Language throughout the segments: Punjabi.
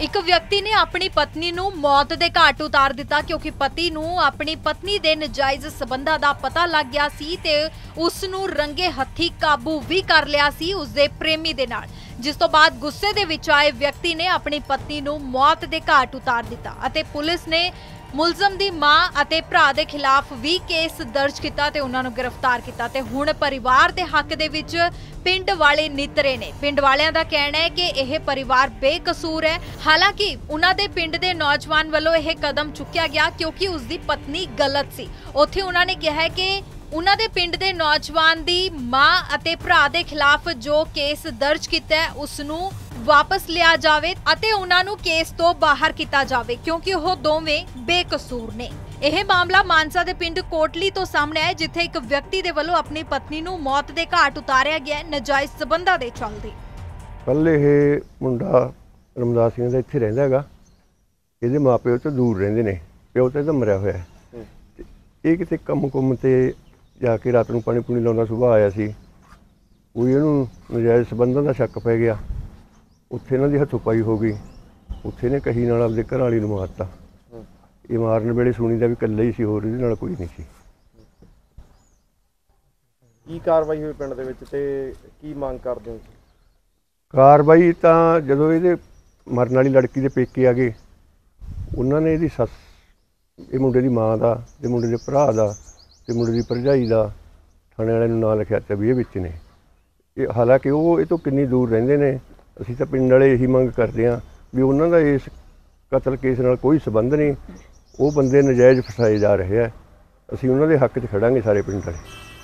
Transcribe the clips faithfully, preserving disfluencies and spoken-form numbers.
एक व्यक्ति ने अपनी पत्नी नूं मौत दे घाट उतार दिता क्योंकि पति नूं अपनी पत्नी दे नजायज़ संबंधां दा पता लग गया सी ते उस नूं रंगे हत्थी काबू भी कर लिया सी उसदे प्रेमी दे नाल, जिस तो बाद गुस्से दे विच आए व्यक्ति ने अपनी पत्नी नूं मौत दे घाट उतार दिता अते पुलिस ने मुलजम दी मां अते भरा दे खिलाफ भी केस दर्ज किया ते उन्हां नूं गिरफ्तार किया ते हुण परिवार दे हक दे विच पिंड वाले नितरे ने। पिंड वालियां दा कहना है कि यह परिवार बेकसूर है। हालांकि उन्हां दे पिंड दे नौजवान वालों यह कदम चुक्या गया क्योंकि उसकी पत्नी गलत सी। उत्थे उन्हां ने कहा है कि उन्हां दे पिंड दे नौजवान दी मां अते भरा दे खिलाफ जो केस दर्ज किया है उस नूं वापस लिया जावे अते उन्हां नूं केस तो बाहर किया जावे क्योंकि वह दोवें बेकसूर ने। यह मामला मानसा दे पिंड कोटली तो सामने है जिथे एक व्यक्ति दे वल्लों अपनी पत्नी नूं मौत दे घाट उतारिया गया नजायज़ संबंधां दे चलदे। कल ये मुंडा रमदास सिंह दा इत्थे रहिंदा हैगा, इहदे माँ प्यो तो दूर रहिंदे ने, प्यो तो इहदा मरिया होया है। ये किते कम कुम ते जाके रात नूं पानी पूनी लाउंदा सुबह आया सी, कोई इहनूं नजायज़ संबंधां दा शक पै गया, उत्थे इन्हां दी हत्थों पाई हो गई, उत्थे ने कही नाल आपदे घर वाली नूं मारता। ये मारन वेले सुनी दा भी कल्ला ही सी, होर इहदे नाल कोई नहीं सी। की कार्रवाई हुई पिंड दे विच ते की मंग करदे हो? कार्रवाई तां जदों इहदे मरन वाली लड़की दे पेके आ गए, उन्हां ने इहदी सस ये मुंडे दी मां दा ते मुंडे दे भरा दा ते मुंडे दी भरजाई दा थाणे वाले नूं नां लिखिआ ते भी इह विच ने। ये हालांकि वो इह तों किन्नी दूर रहिंदे ने, असीं तां पिंड वाले यही मंग करदे हां भी उन्हां दा इस कतल केस नाल कोई संबंध नहीं, वो बंदे नजायज़ फसाए जा रहे हैं। असीं उन्हां दे हक 'च खड़ांगे सारे पिंड वाले।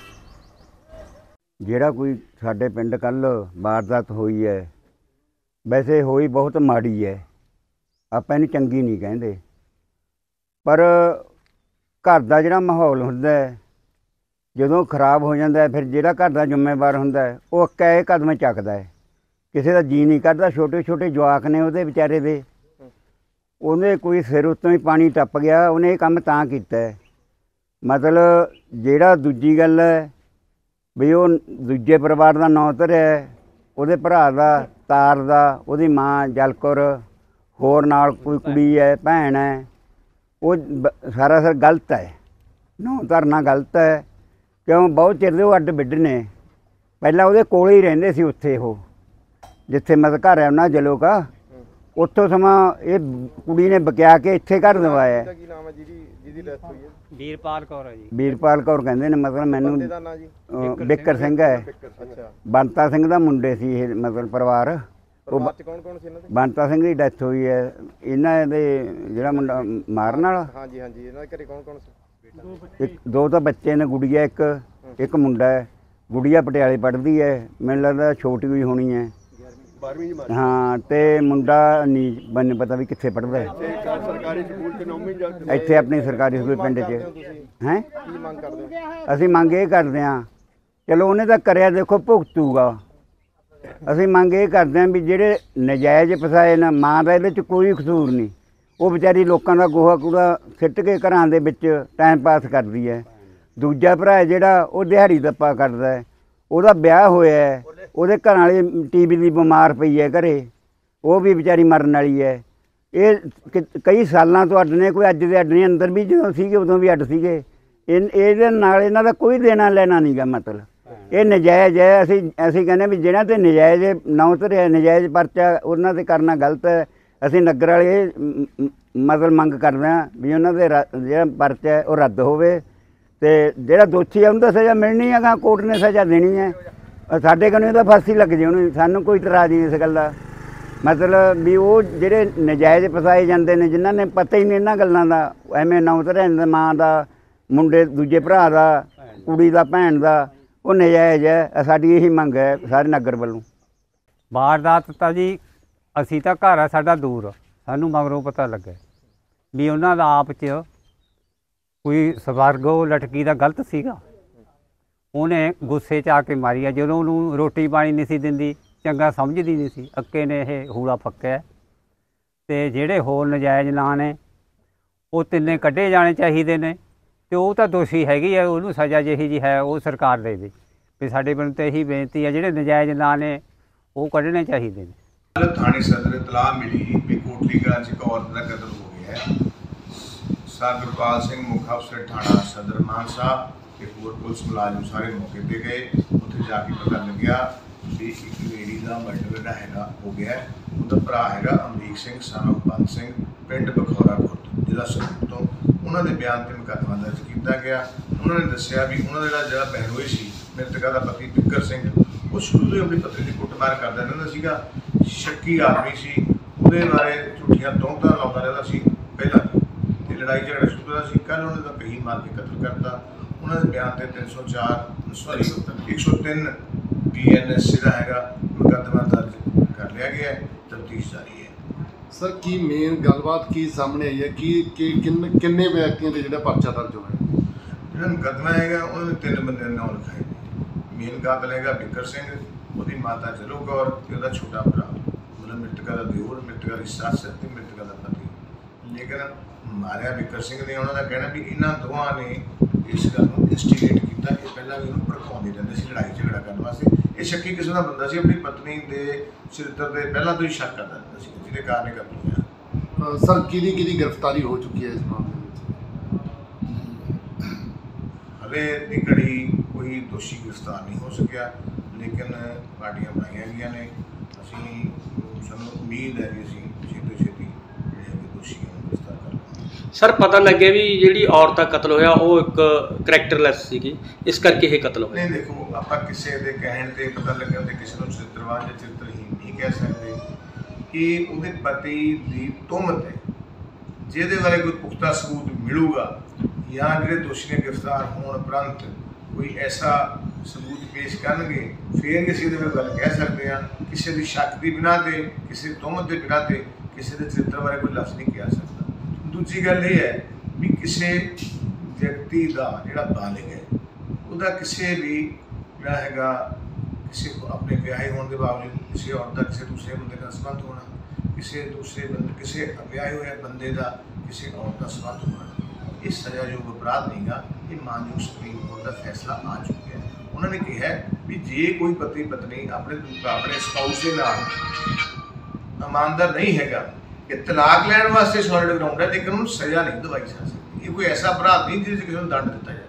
ਜਿਹੜਾ ਕੋਈ ਸਾਡੇ ਪਿੰਡ ਕੱਲ ਵਾਰਦਾਤ ਹੋਈ ਹੈ, ਵੈਸੇ ਹੋਈ ਬਹੁਤ ਮਾੜੀ ਹੈ, ਆਪਾਂ ਇਹਨੂੰ ਚੰਗੀ ਨਹੀਂ ਕਹਿੰਦੇ, ਪਰ ਘਰ ਦਾ ਜਿਹੜਾ ਮਾਹੌਲ ਹੁੰਦਾ ਹੈ ਜਦੋਂ ਖਰਾਬ ਹੋ ਜਾਂਦਾ ਫਿਰ ਜਿਹੜਾ ਘਰ ਦਾ ਜ਼ਿੰਮੇਵਾਰ ਹੁੰਦਾ ਉਹ ਅੱਕੇ ਕਦਮ ਚੱਕਦਾ ਹੈ। ਕਿਸੇ ਦਾ ਜੀ ਨਹੀਂ ਕਰਦਾ, ਛੋਟੇ ਛੋਟੇ ਜਵਾਕ ਨੇ ਉਹਦੇ ਵਿਚਾਰੇ ਦੇ, ਉਹਨੇ ਕੋਈ ਸਿਰ ਉੱਤੋਂ ਹੀ ਪਾਣੀ ਟੱਪ ਗਿਆ, ਉਹਨੇ ਇਹ ਕੰਮ ਤਾਂ ਕੀਤਾ। ਮਤਲਬ ਜਿਹੜਾ ਦੂਜੀ ਗੱਲ ਹੈ ਵੀ ਉਹ ਦੂਜੇ ਪਰਿਵਾਰ ਦਾ ਨਾਂ ਧਰਿਆ, ਉਹਦੇ ਭਰਾ ਦਾ ਤਾਰ ਦਾ, ਉਹਦੀ ਮਾਂ ਜਲਕੌਰ, ਹੋਰ ਨਾਲ ਕੋਈ ਕੁੜੀ ਹੈ, ਭੈਣ ਹੈ, ਉਹ ਸਾਰਾ ਸਰ ਗਲਤ ਹੈ, ਨਾਂ ਧਰਨਾ ਗਲਤ ਹੈ। ਕਿਉਂ? ਬਹੁਤ ਚਿਰ ਦੇ ਉਹ ਅੱਡ ਬਿੱਡ ਨੇ, ਪਹਿਲਾਂ ਉਹਦੇ ਕੋਲ ਹੀ ਰਹਿੰਦੇ ਸੀ ਉੱਥੇ, ਉਹ ਜਿੱਥੇ ਮਤਲਬ ਘਰ ਹੈ ਉਹਨਾਂ ਜਲੋਕਾ, ਉੱਥੋਂ ਸਮਾਂ ਇਹ ਕੁੜੀ ਨੇ ਬਕਿਆ ਕੇ ਇੱਥੇ ਘਰ ਦਵਾਇਆ। ਕੀ ਨਾਮ ਹੈ ਜਿਹਦੀ ਜਿਹਦੀ ਡੈਥ ਹੋਈ ਹੈ? ਵੀਰਪਾਲ ਕੌਰ ਹੈ ਜੀ। ਵੀਰਪਾਲ ਕੌਰ ਕਹਿੰਦੇ ਨੇ, ਮਤਲਬ ਮੈਨੂੰ ਬਿੱਕਰ ਸਿੰਘ ਹੈ, ਬੰਤਾ ਸਿੰਘ ਦਾ ਮੁੰਡੇ ਸੀ ਇਹ, ਮਤਲਬ ਪਰਿਵਾਰ। ਉਹ ਕੌਣ ਕੌਣ ਸੀ ਇਹਨਾਂ ਦੇ? ਬੰਤਾ ਸਿੰਘ ਦੀ ਡੈਥ ਹੋਈ ਹੈ, ਇਹਨਾਂ ਦੇ ਜਿਹੜਾ ਮੁੰਡਾ ਮਾਰਨ ਵਾਲਾ। ਹਾਂਜੀ ਹਾਂਜੀ, ਇਹਨਾਂ ਦੇ ਘਰੇ ਕੌਣ ਕੌਣ ਸੀ? ਇੱਕ ਦੋ ਤਾਂ ਬੱਚੇ ਨੇ, ਗੁੜੀਆ ਇੱਕ ਇੱਕ ਮੁੰਡਾ ਹੈ। ਗੁੜੀਆ ਪਟਿਆਲੇ ਪੜ੍ਹਦੀ ਹੈ, ਮੈਨੂੰ ਲੱਗਦਾ ਛੋਟੀ ਹੋਈ ਹੋਣੀ ਹੈ, हाँ। तो मुंडा नहीं मैंने पता भी कितने पढ़ता है, इतने अपनी सरकारी स्कूल पिंड च हैं। असी मंग ये करते हैं, चलो उन्हें तो कर देखो भुगतूगा, असी मंग ये करते हैं भी जेडे नजायज़ फसाए ना, माँ का ये कोई कसूर नहीं, वो बेचारी लोगों का गोहा कूड़ा सिट के घरां दे विच टाइम पास करती है। दूजा भरा है जिहड़ा वो दिहाड़ी दप्पा करता है, ਉਹਦਾ ਵਿਆਹ ਹੋਇਆ ਹੈ, ਉਹਦੇ ਘਰ ਵਾਲੀ ਟੀ ਬੀ ਦੀ ਬਿਮਾਰ ਪਈ ਹੈ ਘਰੇ, ਉਹ ਵੀ ਵਿਚਾਰੀ ਮਰਨ ਵਾਲੀ ਹੈ। ਇਹ ਕਈ ਸਾਲਾਂ ਤੋਂ ਅੱਡ ਨੇ, ਕੋਈ ਅੱਜ ਦੇ ਅੱਡ ਨਹੀਂ, ਅੰਦਰ ਵੀ ਜਦੋਂ ਸੀਗੇ ਉਦੋਂ ਵੀ ਅੱਡ ਸੀਗੇ। ਇਹ ਇਹਦੇ ਨਾਲ ਇਹਨਾਂ ਦਾ ਕੋਈ ਦੇਣਾ ਲੈਣਾ ਨਹੀਂ ਗਾ, ਮਤਲਬ ਇਹ ਨਜਾਇਜ਼ ਹੈ। ਅਸੀਂ ਅਸੀਂ ਕਹਿੰਦੇ ਵੀ ਜਿਹਨਾਂ 'ਤੇ ਨਜਾਇਜ਼ ਨਾਂ ਧਰਿਆ, ਨਜਾਇਜ਼ ਪਰਚਾ ਉਹਨਾਂ 'ਤੇ ਕਰਨਾ ਗਲਤ ਹੈ। ਅਸੀਂ ਨਗਰ ਵਾਲੇ ਮਤਲਬ ਮੰਗ ਕਰਦੇ ਹਾਂ ਵੀ ਉਹਨਾਂ ਦੇ ਜਿਹੜਾ ਪਰਚਾ ਉਹ ਰੱਦ ਹੋਵੇ ਤੇ ਜਿਹੜਾ ਦੋਸ਼ੀ ਹੈ ਉਹਨੂੰ ਤਾਂ ਸਜ਼ਾ ਮਿਲਣੀ ਹੈ, ਕੋਰਟ ਨੇ ਸਜ਼ਾ ਦੇਣੀ ਹੈ। ਸਾਡੇ ਕੋਲ ਇਹਦਾ ਫਾਂਸੀ ਲੱਗ ਜੇ ਉਹਨੂੰ, ਸਾਨੂੰ ਕੋਈ ਇਤਰਾਜ਼ ਨਹੀਂ ਇਸ ਗੱਲ ਦਾ। ਮਤਲਬ ਵੀ ਉਹ ਜਿਹੜੇ ਨਜਾਇਜ਼ ਫਸਾਏ ਜਾਂਦੇ ਨੇ, ਜਿਨ੍ਹਾਂ ਨੇ ਪਤਾ ਹੀ ਨਹੀਂ ਇਹਨਾਂ ਗੱਲਾਂ ਦਾ, ਐਵੇਂ ਨਾਂ ਧਰਿਆ ਜਾਂਦਾ ਮਾਂ ਦਾ, ਮੁੰਡੇ ਦੂਜੇ ਭਰਾ ਦਾ, ਕੁੜੀ ਦਾ, ਭੈਣ ਦਾ, ਉਹ ਨਜਾਇਜ਼ ਹੈ। ਸਾਡੀ ਇਹੀ ਮੰਗ ਹੈ ਸਾਰੇ ਨਗਰ ਵੱਲੋਂ। ਵਾਰਦਾਤ ਤਾਂ ਜੀ ਅਸੀਂ ਤਾਂ ਘਰ ਆ ਸਾਡਾ ਦੂਰ, ਸਾਨੂੰ ਮਗਰੋਂ ਪਤਾ ਲੱਗਾ ਵੀ ਉਹਨਾਂ ਦਾ ਆਪ 'ਚ ਕੋਈ ਸਵਰਗੋ ਲਟਕੀ ਦਾ ਗਲਤ ਸੀਗਾ। ਉਹਨੇ ਗੁੱਸੇ 'ਚ ਆ ਕੇ ਮਾਰੀ ਆ, ਜਦੋਂ ਉਹਨੂੰ ਰੋਟੀ ਪਾਣੀ ਨਹੀਂ ਸੀ ਦਿੰਦੀ, ਚੰਗਾ ਸਮਝਦੀ ਨਹੀਂ ਸੀ, ਅੱਕੇ ਨੇ ਇਹ ਹੂਲਾ ਫੱਕਿਆ। ਤੇ ਜਿਹੜੇ ਹੋਰ ਨਜਾਇਜ਼ ਨਾਂ ਨੇ ਉਹ ਤਿੰਨੇ ਕੱਢੇ ਜਾਣੇ ਚਾਹੀਦੇ ਨੇ, ਤੇ ਉਹ ਤਾਂ ਦੋਸ਼ੀ ਹੈਗੀ ਹੈ, ਉਹਨੂੰ ਸਜ਼ਾ ਜਿਹੀ ਜੀ ਹੈ ਉਹ ਸਰਕਾਰ ਦੇ ਦੇ। ਵੀ ਸਾਡੇ ਪਿੰਡ ਤੇ ਇਹੀ ਬੇਨਤੀ ਹੈ, ਜਿਹੜੇ ਨਜਾਇਜ਼ ਨਾਂ ਨੇ ਉਹ ਕੱਢਣੇ ਚਾਹੀਦੇ ਨੇ। थाने सदर इतलाह मिली भी ਕੋਟਲੀ ਕਲਾਂ 'ਚ ਇੱਕ ਔਰਤ ਦਾ ਕਤਲ ਹੋ ਗਿਆ ਹੈ। ਸਰ ਗੁਰਪਾਲ ਸਿੰਘ ਮੁੱਖ ਅਫਸਰ ਥਾਣਾ ਸਦਰ ਮਾਨਸਾ ਤੇ ਹੋਰ ਪੁਲਿਸ ਮੁਲਾਜ਼ਮ ਸਾਰੇ ਮੌਕੇ ਤੇ ਗਏ। ਉੱਥੇ ਜਾ ਕੇ ਪਤਾ ਲੱਗਿਆ ਵੀ ਇੱਕ ਲੇਡੀ ਦਾ ਮਰਡਰ ਜਿਹੜਾ ਹੈਗਾ ਹੋ ਗਿਆ। ਉਹਦਾ ਭਰਾ ਹੈਗਾ ਅਮਰੀਕ ਸਿੰਘ son of ਬੰਦ ਸਿੰਘ, ਪਿੰਡ ਬਖੌਰਾ ਖੁਰਦ, ਜ਼ਿਲ੍ਹਾ ਸੰਗਰੂਰ ਤੋਂ। ਉਹਨਾਂ ਦੇ ਬਿਆਨ ਤੇ ਮੁਕੱਦਮਾ ਦਰਜ ਕੀਤਾ ਗਿਆ। ਉਹਨਾਂ ਨੇ ਦੱਸਿਆ ਵੀ ਉਹਨਾਂ ਦਾ ਜਿਹੜਾ ਬਹਿਨੋਈ ਸੀ ਮ੍ਰਿਤਕਾ ਦਾ ਪਤੀ ਬਿੱਕਰ ਸਿੰਘ, ਉਹ ਸ਼ੁਰੂ ਤੋਂ ਹੀ ਆਪਣੀ ਪਤਨੀ ਦੀ ਕੁੱਟਮਾਰ ਕਰਦਾ ਰਹਿੰਦਾ ਸੀਗਾ। ਸ਼ੱਕੀ ਆਦਮੀ ਸੀ, ਉਹਦੇ ਬਾਰੇ ਝੂਠੀਆਂ ਤੋਹਮਤਾਂ ਲਾਉਂਦਾ ਰਹਿੰਦਾ ਸੀ ਪਹਿਲਾਂ ਤੇ ਲੜਾਈ ਝਗੜਾ ਸ਼ੁਰੂ ਹੋਇਆ ਸੀ। ਕੱਲ੍ਹ ਉਹਨਾਂ ਦਾ ਕਹੀ ਮਾਰ ਕੇ ਕਤਲ ਕਰਤਾ। ਉਹਨਾਂ ਦੇ ਬਿਆਨ ਤੇ ਤਿੰਨ ਸੌ ਚਾਰ ਸੌਰੀ ਇੱਕ ਸੌ ਤਿੰਨ ਬੀ ਐਨ ਐਸ ਜਿਹੜਾ ਹੈਗਾ ਮੁਕੱਦਮਾ ਦਰਜ ਕਰ ਲਿਆ ਗਿਆ। ਤਫਤੀਸ਼ ਜਾਰੀ ਹੈ। ਸਰ ਕੀ ਮੇਨ ਗੱਲਬਾਤ ਕੀ ਸਾਹਮਣੇ ਆਈ ਹੈ ਕਿ ਕਿੰਨੇ ਕਿੰਨੇ ਵਿਅਕਤੀਆਂ ਦੇ ਜਿਹੜਾ ਪਰਚਾ ਦਰਜ ਹੋਇਆ? ਜਿਹੜਾ ਮੁਕੱਦਮਾ ਹੈਗਾ ਉਹਦੇ ਤਿੰਨ ਬੰਦਿਆਂ ਦੇ ਨਾਮ ਲਿਖਾਏ। ਮੇਨ ਕਾਤਲ ਹੈਗਾ ਬਿੱਕਰ ਸਿੰਘ, ਉਹਦੀ ਮਾਤਾ ਜਲੋ ਕੌਰ ਤੇ ਉਹਦਾ ਛੋਟਾ ਭਰਾ, ਮਤਲਬ ਮ੍ਰਿਤਕਾ ਦਾ ਦਿਓਰ, ਮ੍ਰਿਤਕਾ ਦੀ ਸੱਸ ਤੇ ਮ੍ਰਿਤਕਾ ਦਾ ਪਤੀ। ਲੇਕਿਨ ਮਾਰਿਆ ਬਿੱਕਰ ਸਿੰਘ ਨੇ। ਉਹਨਾਂ ਦਾ ਕਹਿਣਾ ਵੀ ਇਹਨਾਂ ਦੋਵਾਂ ਨੇ ਇਸ ਗੱਲ ਨੂੰ ਇੰਸਟੀਗੇਟ ਕੀਤਾ। ਇਹ ਪਹਿਲਾਂ ਵੀ ਉਹਨੂੰ ਭੜਕਾਉਂਦੇ ਰਹਿੰਦੇ ਸੀ ਲੜਾਈ ਝਗੜਾ ਕਰਨ ਵਾਸਤੇ। ਇਹ ਸ਼ੱਕੀ ਕਿਸਮ ਦਾ ਬੰਦਾ ਸੀ, ਆਪਣੀ ਪਤਨੀ ਦੇ ਚਰਿੱਤਰ ਤੇ ਪਹਿਲਾਂ ਤੋਂ ਹੀ ਸ਼ੱਕ ਕਰਦਾ ਰਹਿੰਦਾ ਸੀ, ਜਿਹਦੇ ਕਾਰਨ ਇਹ ਕਤਲ ਹੋਇਆ। ਸਰ ਕਿਹਦੀ ਕਿਹਦੀ ਗ੍ਰਿਫਤਾਰੀ ਹੋ ਚੁੱਕੀ ਹੈ ਇਸ ਮਾਮਲੇ ਵਿੱਚ? ਹਲੇ ਦੀ ਘੜੀ ਕੋਈ ਦੋਸ਼ੀ ਗ੍ਰਿਫਤਾਰ ਨਹੀਂ ਹੋ ਸਕਿਆ, ਲੇਕਿਨ ਪਾਰਟੀਆਂ ਬਣਾਈਆਂ ਗਈਆਂ ਨੇ। ਅਸੀਂ ਸਾਨੂੰ ਉਮੀਦ ਹੈ ਕਿ ਅਸੀਂ ਛੇਤੀ ਛੇਤੀ ਜਿਹੜੇ ਦੋਸ਼ੀਆਂ ਨੂੰ ਗ੍ਰਿਫਤਾਰ ਕਰ ਲਵਾਂਗੇ। ਸਰ ਪਤਾ ਲੱਗਿਆ ਵੀ ਜਿਹੜੀ ਔਰਤ ਦਾ ਕਤਲ ਹੋਇਆ ਉਹ ਇੱਕ ਕਰੈਕਟਰਲੈਸ ਸੀਗੀ, ਇਸ ਕਰਕੇ ਇਹ ਕਤਲ ਹੋਇਆ। ਨਹੀਂ ਦੇਖੋ, ਆਪਾਂ ਕਿਸੇ ਦੇ ਕਹਿਣ ਤੇ ਪਤਾ ਲੱਗਣ ਤੇ ਕਿਸੇ ਨੂੰ ਚਰਿੱਤਰਵਾਨ ਜਾਂ ਚਰਿੱਤਰਹੀਨ ਨਹੀਂ ਕਹਿ ਸਕਦੇ। ਕਿ ਉਹਦੇ ਪਤੀ ਦੀ ਤੁਹਮਤ ਹੈ, ਜਿਹਦੇ ਬਾਰੇ ਕੋਈ ਪੁਖਤਾ ਸਬੂਤ ਮਿਲੂਗਾ ਜਾਂ ਜਿਹੜੇ ਦੋਸ਼ੀ ਨੇ ਗ੍ਰਿਫਤਾਰ ਹੋਣ ਉਪਰੰਤ ਕੋਈ ਐਸਾ ਸਬੂਤ ਪੇਸ਼ ਕਰਨਗੇ, ਫਿਰ ਕਿਸੇ ਦੇ ਗੱਲ ਕਹਿ ਸਕਦੇ ਹਾਂ। ਕਿਸੇ ਦੀ ਸ਼ੱਕ ਦੀ ਬਿਨਾਂ 'ਤੇ, ਕਿਸੇ ਤੁਹਮਤ ਦੇ ਬਿਨਾਂ 'ਤੇ ਕਿਸੇ ਦੇ ਚਰਿੱਤਰ ਬਾਰੇ ਕੋਈ ਲਫ਼ਜ਼ ਨਹੀਂ ਕਿਹਾ ਸਕਦਾ। ਦੂਜੀ ਗੱਲ ਇਹ ਹੈ ਵੀ ਕਿਸੇ ਵਿਅਕਤੀ ਦਾ ਜਿਹੜਾ ਬਾਲਿਗ ਹੈ ਉਹਦਾ ਕਿਸੇ ਵੀ ਜਿਹੜਾ ਹੈਗਾ ਕਿਸੇ ਆਪਣੇ ਵਿਆਹੇ ਹੋਣ ਦੇ ਬਾਵਜੂਦ ਕਿਸੇ ਔਰਤ ਦਾ ਕਿਸੇ ਦੂਸਰੇ ਬੰਦੇ ਨਾਲ ਸੰਬੰਧ ਹੋਣਾ, ਕਿਸੇ ਦੂਸਰੇ ਬੰਦੇ ਕਿਸੇ ਵਿਆਹੇ ਹੋਏ ਬੰਦੇ ਦਾ ਕਿਸੇ ਔਰਤ ਦਾ ਸੰਬੰਧ ਹੋਣਾ, ਇਹ ਸਜ਼ਾਯੋਗ ਅਪਰਾਧ ਨਹੀਂ ਗਾ। ਇਹ ਮਾਨਯੋਗ ਸੁਪਰੀਮ ਕੋਰਟ ਦਾ ਫੈਸਲਾ ਆ ਚੁੱਕਿਆ ਹੈ। ਉਹਨਾਂ ਨੇ ਕਿਹਾ ਵੀ ਜੇ ਕੋਈ ਪਤੀ ਪਤਨੀ ਆਪਣੇ ਆਪਣੇ ਸਪਾਊਸ ਦੇ ਨਾਲ ਇਮਾਨਦਾਰ ਨਹੀਂ ਹੈਗਾ, ਇਹ ਤਲਾਕ ਲੈਣ ਵਾਸਤੇ ਸੋਲਿਡ ਗਰਾਊਂਡ ਹੈ, ਲੇਕਿਨ ਉਹਨੂੰ ਸਜ਼ਾ ਨਹੀਂ ਦਵਾਈ ਜਾ ਸਕਦੀ। ਇਹ ਕੋਈ ਐਸਾ ਅਪਰਾਧ ਨਹੀਂ ਜਿਹਦੇ 'ਚ ਕਿਸੇ ਨੂੰ ਦੰਡ ਦਿੱਤਾ ਜਾਵੇ।